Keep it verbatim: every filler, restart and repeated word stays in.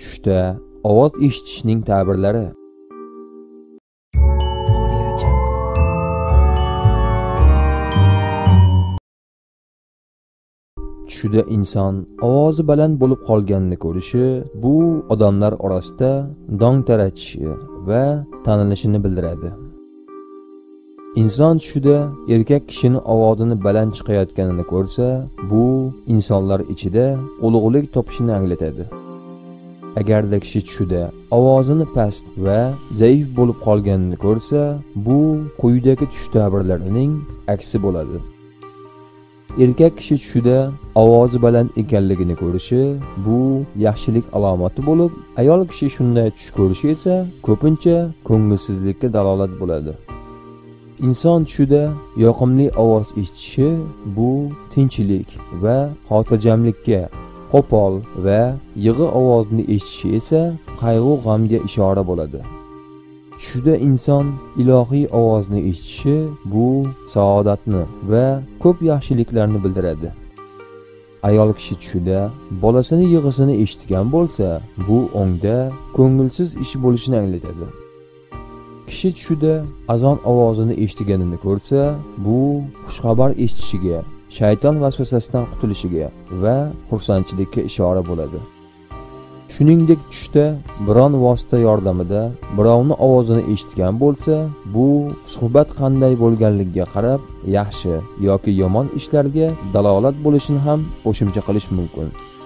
Tushda ovoz eshitishning ta'birlari. Tushda inson ovozi baland bo'lib qolganini ko'rishi, bu odamlar orasida dong taratishi va tanilishini bildiradi. Inson tushda erkak kishini ovozini baland chiqayotganini ko'rsa, bu insonlar ichida ulug'lik topishini anglatadi. Agarda kishi tushda ovozini past va zaif bo'lib qolganini ko'rsa, bu quyidagi tush ta'birlarining aksi bo'ladi. Erkak kishi tushda ovozi baland ekanligini ko'rishi, bu yaxshilik alomati bo'lib, ayol kishi shunday tush ko'rishi esa ko'pincha ko'ngilsizlikka dalolat bo'ladi. Inson tushda yoqimli ovoz eshitishi, bu tinchlik va xotirjamlikka, qo'pol va yig'i ovozni eshitishi esa qayg'u g'amga ishora bo'ladi. Tushda inson ilohiy ovozni eshitishi, bu saodatni va ko'p yaxshiliklarni bildiradi. Ayol kishi tushda bolasini yig'isini eshitgan bo'lsa, bu ongda ko'ngilsiz ish bo'lishini anglatadi. Kishi tushda azon ovozini eshitganini ko'rsa, bu xushxabar eshitishiga, shayton vasvasasidan qutulishiga va xursandchilikka ishora bo'ladi. Shuningdek, tushda biron vosita yordamida birovning ovozini eshitgan bo'lsa, bu suhbat qanday bo'lganligiga qarab yaxshi yoki yomon ishlarga dalolat bo'lishini ham qo'shimcha qilish mumkin.